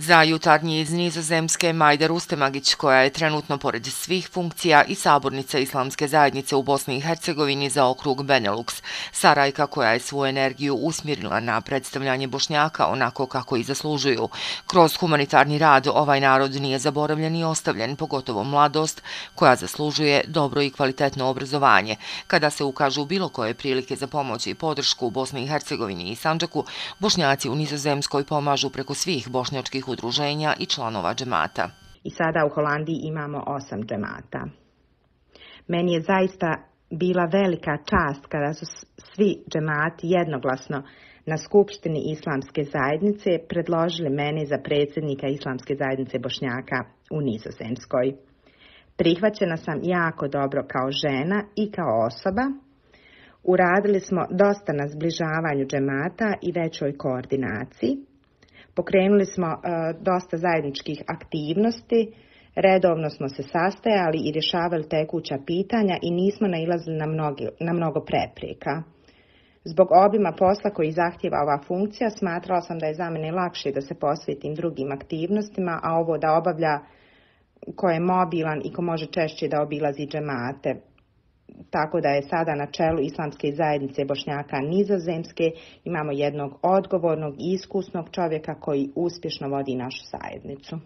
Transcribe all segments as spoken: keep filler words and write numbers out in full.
Za jutarnji iz Nizozemske Majda Rustemagić, koja je trenutno pored svih funkcija i sabornica Islamske zajednice u Bosni i Hercegovini za okrug Benelux, Sarajka koja je svoju energiju usmjerila na predstavljanje Bošnjaka onako kako i zaslužuju. Kroz humanitarni rad ovaj narod nije zaboravljen i ostavljen, pogotovo mladost koja zaslužuje dobro i kvalitetno obrazovanje. Kada se ukažu bilo koje prilike za pomoć i podršku u Bosni i Hercegovini i Sandžaku, Bošnjaci u Nizozemskoj pomažu preko svih bošnjačkih udruženja i članova džemata. I sada u Holandiji imamo osam džemata. Meni je zaista bila velika čast kada su svi džemati jednoglasno na Skupštini Islamske zajednice predložili mene za predsjednika Islamske zajednice Bošnjaka u Nizozemskoj. Prihvaćena sam jako dobro kao žena i kao osoba. Uradili smo dosta na zbližavanju džemata i većoj koordinaciji. Pokrenuli smo uh, dosta zajedničkih aktivnosti, redovno smo se sastajali i rješavali tekuća pitanja i nismo nailazili na, mnogi, na mnogo prepreka. Zbog obima posla koji zahtjeva ova funkcija, smatrala sam da je za mene lakše da se posvetim drugim aktivnostima, a ovo da obavlja ko je mobilan i ko može češće da obilazi džemate. Tako da je sada na čelu Islamske zajednice Bošnjaka Nizozemske imamo jednog odgovornog i iskusnog čovjeka koji uspješno vodi našu zajednicu.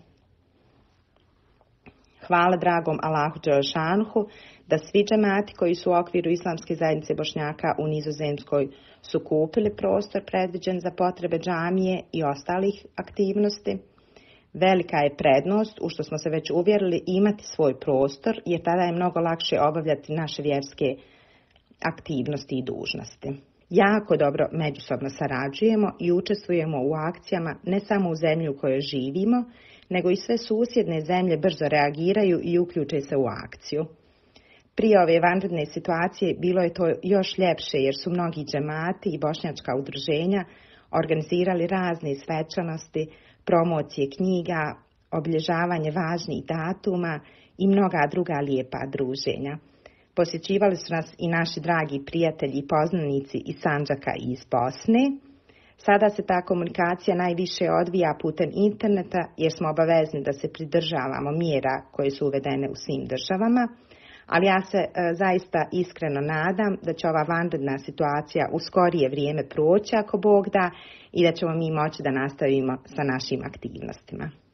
Hvala dragom Allahu Đelešanuhu da svi džemati koji su u okviru Islamske zajednice Bošnjaka u Nizozemskoj su kupili prostor predviđen za potrebe džamije i ostalih aktivnosti. Velika je prednost, u što smo se već uvjerili, imati svoj prostor, jer tada je mnogo lakše obavljati naše vjerske aktivnosti i dužnosti. Jako dobro međusobno sarađujemo i učestvujemo u akcijama ne samo u zemlji u kojoj živimo, nego i sve susjedne zemlje brzo reagiraju i uključe se u akciju. Prije ove vanredne situacije bilo je to još ljepše jer su mnogi džemati i bošnjačka udruženja organizirali razne svečanosti, promocije knjiga, obilježavanje važnih datuma i mnoga druga lijepa druženja. Posjećivali su nas i naši dragi prijatelji i poznanici iz Sandžaka i iz Bosne. Sada se ta komunikacija najviše odvija putem interneta jer smo obavezni da se pridržavamo mjera koje su uvedene u svim državama, ali ja se e, zaista iskreno nadam da će ova vanredna situacija u skorije vrijeme proći ako Bog da i da ćemo mi moći da nastavimo sa našim aktivnostima.